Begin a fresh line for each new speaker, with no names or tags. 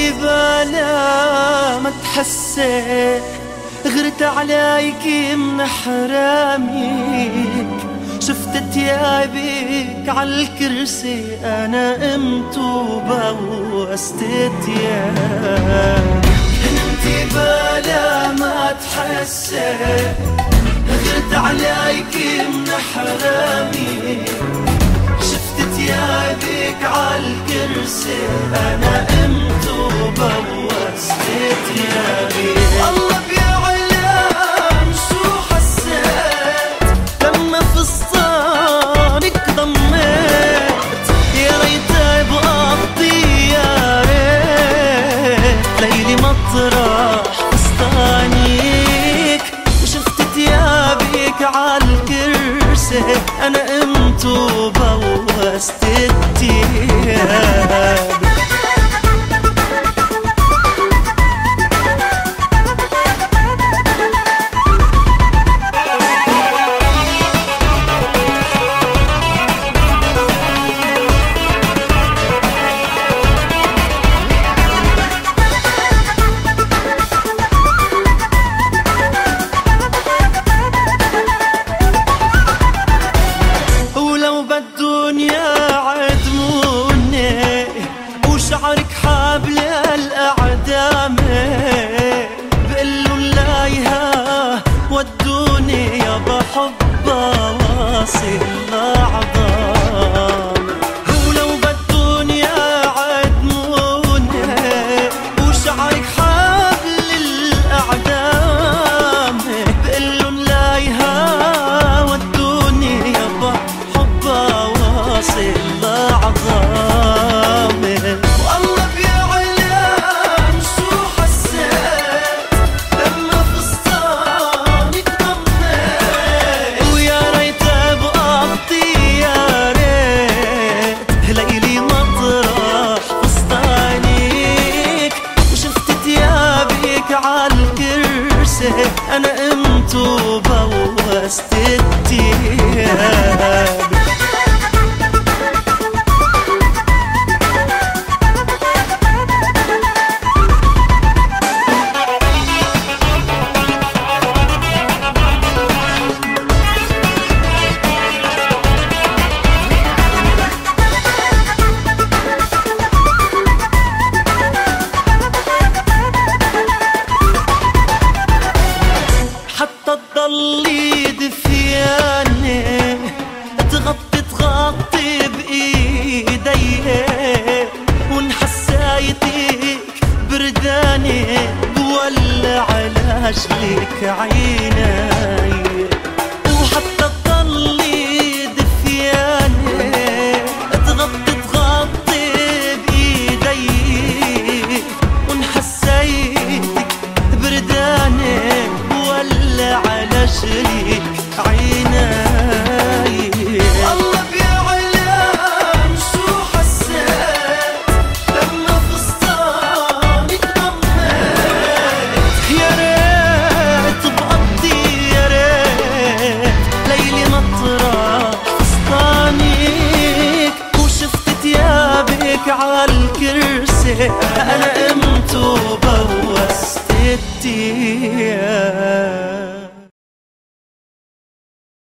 بلا ما تحسيت غرت عليك من حرامك، شفت تيابك عالكرسي انا قمت وبوست تيابك. انتي بلا ما تحسيت غرت عليك من حرامك، شفت تيابك عالكرسي انا قمت وبوست تيابك. الله بيعلم شو حسيت لما فستانك ضميت، يا ريت بقضي يا ريت ليلي مطرح فستانك، وشفت تيابك عالكرسي انا قمت وبوست التياب. شعرك حابل الأعدام بقلوا لايها ودوني يا بحبها واصل الأعظام، ولو بدون يا عدموني وشعرك حابل الأعدام بقلوا لايها ودوني يا بحبها واصل الأعظام. أنا قمت وبوست التياب. تضلي دفياني تغطي بإيدي، ونحسايتك برداني بولع على جلك عيني.